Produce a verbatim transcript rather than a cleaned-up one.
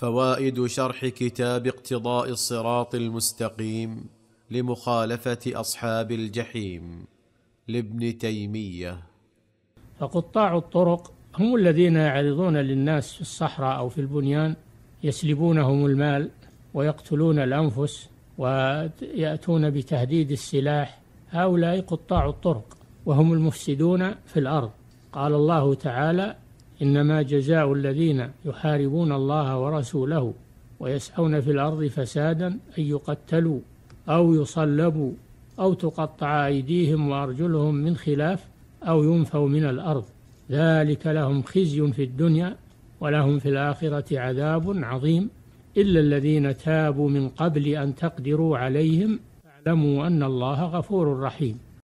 فوائد شرح كتاب اقتضاء الصراط المستقيم لمخالفة أصحاب الجحيم لابن تيمية. فقطاع الطرق هم الذين يعرضون للناس في الصحراء أو في البنيان، يسلبونهم المال ويقتلون الأنفس ويأتون بتهديد السلاح. هؤلاء قطاع الطرق وهم المفسدون في الأرض. قال الله تعالى: إنما جزاء الذين يحاربون الله ورسوله ويسعون في الأرض فسادا أن يقتلوا أو يصلبوا أو تقطع أيديهم وأرجلهم من خلاف أو ينفوا من الأرض، ذلك لهم خزي في الدنيا ولهم في الآخرة عذاب عظيم، إلا الذين تابوا من قبل أن تقدروا عليهم فاعلموا أن الله غفور رحيم.